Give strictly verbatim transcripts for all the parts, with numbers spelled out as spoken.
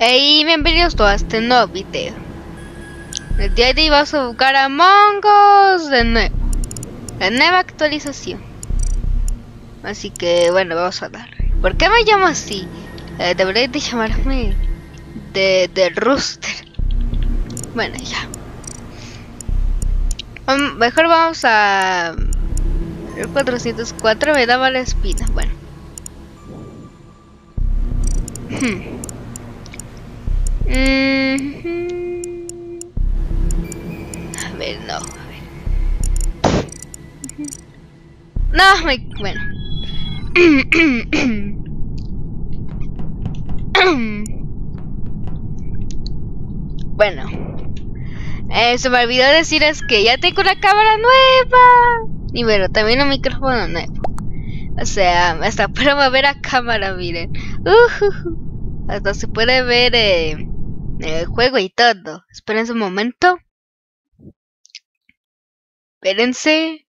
Hey, bienvenidos todos a este nuevo video. El día de hoy vamos a buscar a Among Us de nuevo, la nueva actualización. Así que bueno, vamos a darle. ¿Por qué me llamo así? Eh, debería de llamarme de, de Rooster. Bueno, ya. Um, mejor vamos a el cuatrocientos cuatro, me daba la espina. Bueno. Hmm. Mm-hmm. A ver, no, a ver. No, me... bueno. Bueno. Eh, se me olvidó decirles que ya tengo una cámara nueva. Y bueno, también un micrófono nuevo. O sea, hasta puedo mover a cámara, miren. Uh-huh. Hasta se puede ver... Eh, el juego y todo. Esperen un momento. Espérense.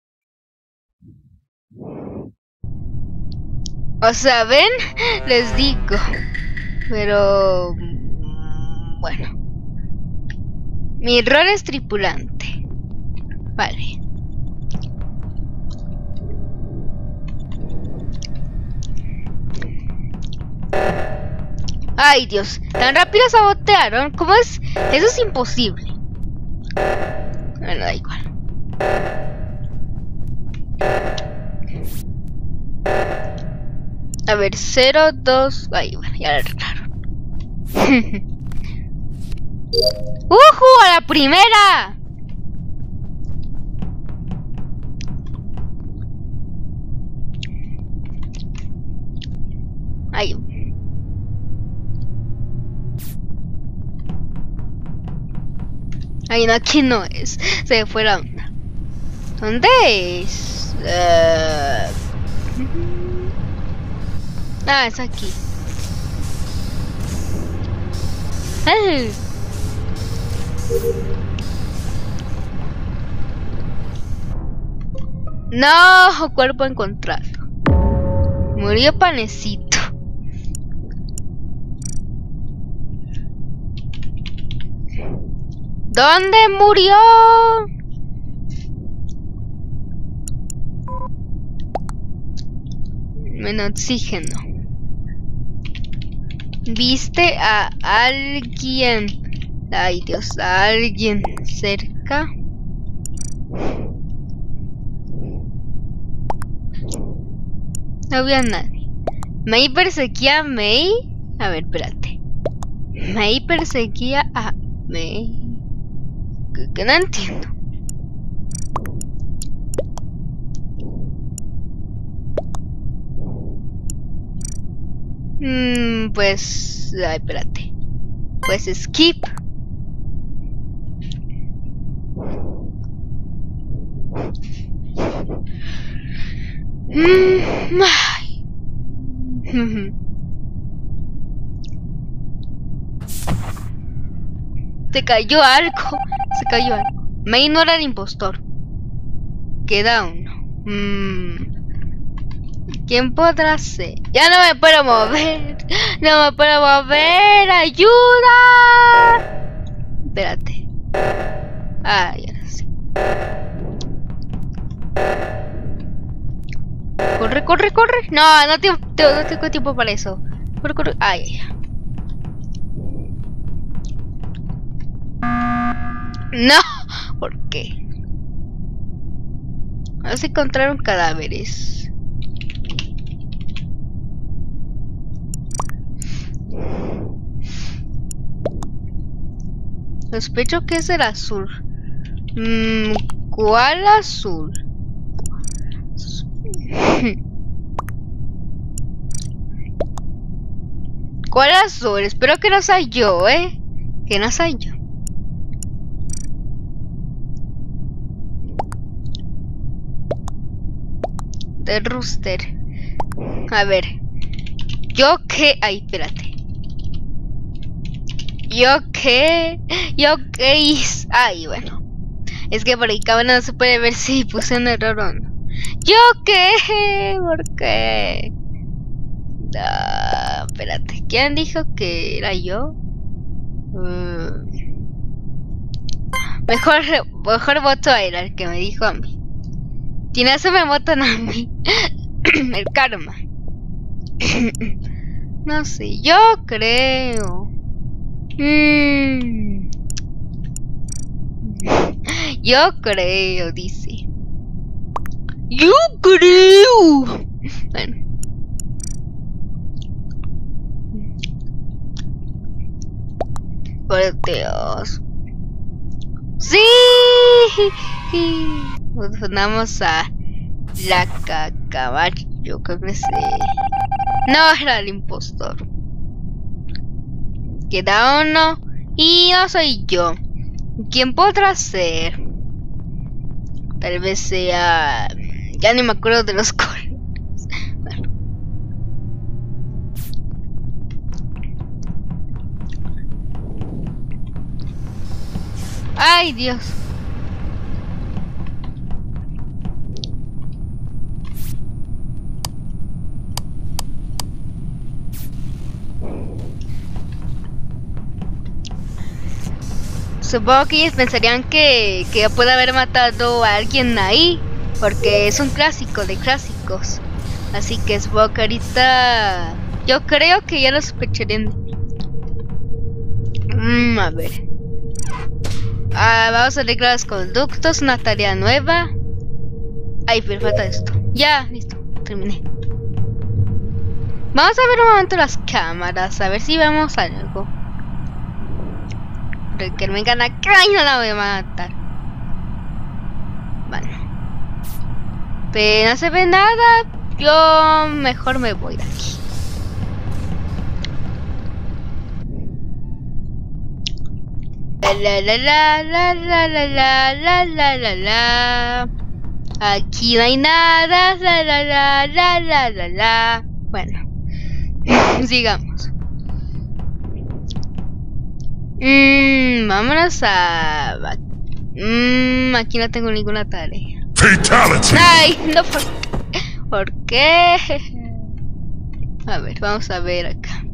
O sea, ven, les digo. Pero bueno. Mi rol es tripulante. Vale. Ay, Dios, tan rápido sabotearon. ¿Cómo es? Eso es imposible. Bueno, da igual. A ver, cero, dos. Ay, bueno, ya lo arreglaron. ¡Ujú! ¡A la primera! Ay. Ay, no, aquí no es. Se fue la onda. ¿Dónde es? Uh... Ah, es aquí. ¡Ay! No, cuerpo encontrado. Murió Panecito. ¿Dónde murió? Menos oxígeno. ¿Viste a alguien? Ay, Dios, a alguien cerca. No había nadie. ¿May perseguía a May? A ver, espérate. May perseguía a May. Que, que no entiendo. Mm, pues... Ay, espérate. Pues skip. Mm, ay. Se cayó algo. Se cayó algo. May no era el impostor. Queda uno. Mm. ¿Quién podrá ser? Ya no me puedo mover. No me puedo mover. ¡Ayuda! Espérate. Ah, ya no sé. Corre, corre, corre. No, no tengo, no tengo tiempo para eso. Corre, corre. Ay, ay. No. ¿Por qué? No se encontraron cadáveres. Sospecho que es el azul. Mm, ¿Cuál azul? ¿Cuál azul? Espero que no sea yo, ¿eh? Que no sea yo. De Rooster. A ver. Yo qué... Ay, espérate. Yo qué... Yo qué hice... Ay, bueno. Es que por ahí cámara no se puede ver si puse un error o no. ¿Yo qué? ¿Por qué? Ah, espérate, ¿quién dijo que era yo? Uh, mejor, mejor voto a él, al que me dijo a mí. Si no se me votan a mí. El karma. No sé, yo creo. Mm. Yo creo, dice. Yo creo. Bueno. Por Dios. Sí. Vamos a la cacabacho. Yo creo que sí. No era el impostor. Queda uno. Y no soy yo. ¿Quién podrá ser? Tal vez sea... Ya ni me acuerdo de los colores. Bueno. Ay, Dios. Supongo que ellos pensarían que, que puede haber matado a alguien ahí, porque es un clásico de clásicos. Así que supongo que ahorita... Yo creo que ya lo sospecharían. Mm, a ver. Ah, vamos a arreglar los conductos, una tarea nueva. Ay, pero falta esto. Ya, listo, terminé. Vamos a ver un momento las cámaras, a ver si vemos algo. Pero que me vengan acá y no la voy a matar. Bueno. Pero no se ve nada. Yo mejor me voy de aquí. La la la la la la la la la la la. Aquí no hay nada. La la la la la la la. Bueno. Sigamos. Mmm, vámonos a... Mmm, aquí no tengo ninguna tarea. Fatality. Ay, no, ¿por, ¿por qué? A ver, vamos a ver acá.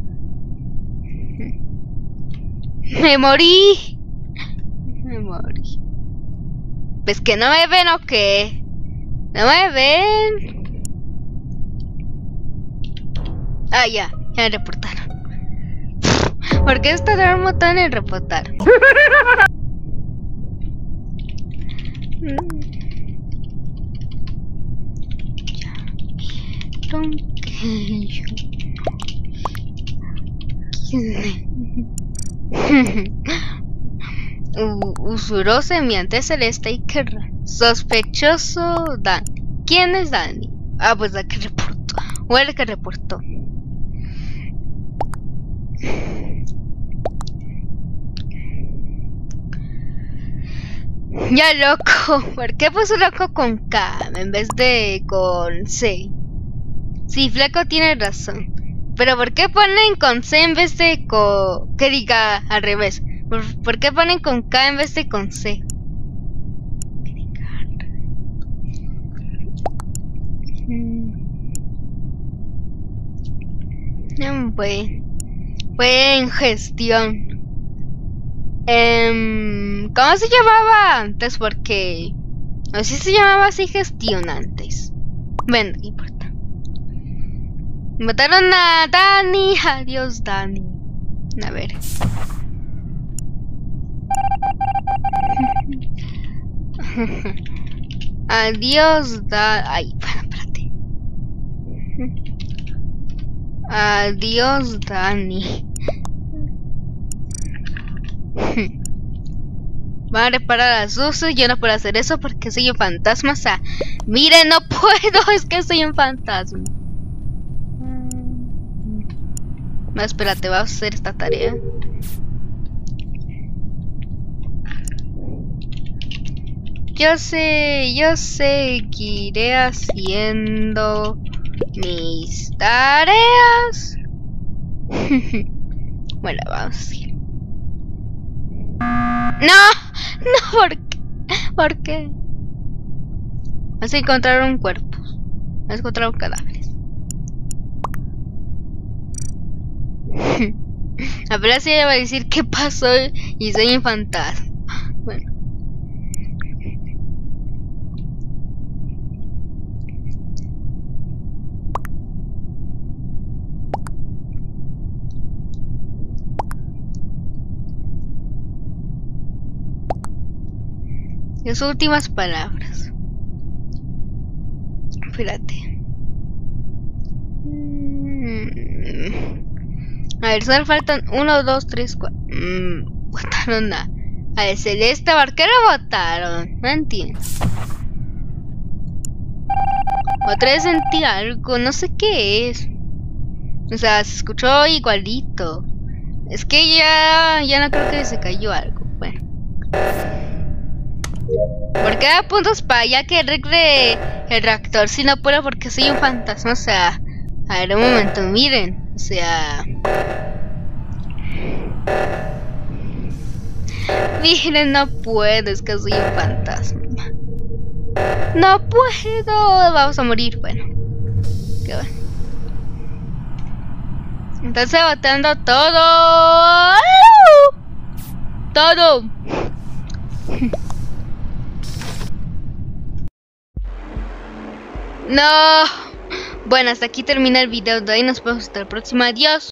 Me morí. Me morí. Pues que no me ven o qué. No me ven. Ah, ya, ya me reportaron. ¿Por qué está dando un botón en reportar? Usuró semiante celeste y querrá. Sospechoso Dan. ¿Quién es Dani? Ah, pues la que reportó. O el que reportó. Ya loco, ¿por qué puso loco con K en vez de con C? Sí, Flaco tiene razón. Pero ¿por qué ponen con C en vez de con... que diga al revés? ¿Por, ¿por qué ponen con K en vez de con C? Mm, buen, buen gestión. Um, ¿Cómo se llamaba antes? Porque no sé si se llamaba así gestión antes. Bueno, no importa. Mataron a Dani. Adiós, Dani. A ver. Adiós, Dani. Ay, espérate. Adiós, Dani. Van a reparar las luces. Yo no puedo hacer eso porque soy un fantasma. O sea, miren, no puedo. Es que soy un fantasma. No, espérate, vamos a hacer esta tarea. Yo sé, yo seguiré haciendo mis tareas. Bueno, vamos a ir. No, no, ¿por qué? ¿Por qué? Vas a encontrar un cuerpo. Vas a encontrar un cadáver. Apenas ella va a decir qué pasó y soy un fantasma. Bueno. Las últimas palabras. Espérate. A ver, solo faltan uno, dos, tres, cuatro. Mm, votaron a, a el Celeste. ¿Por qué lo votaron? No entiendo. Otra vez sentí algo, no sé qué es. O sea, se escuchó igualito. Es que ya, ya no creo que se cayó algo. Bueno. ¿Por qué da puntos para ya que arregle el reactor? Si no puedo porque soy un fantasma. O sea, a ver un momento, miren. O sea... Miren, no puedo, es que soy un fantasma. No puedo. Vamos a morir, bueno. Qué bueno. Entonces botando todo. Todo. No. Bueno, hasta aquí termina el video de hoy. Nos vemos hasta la próxima. Adiós.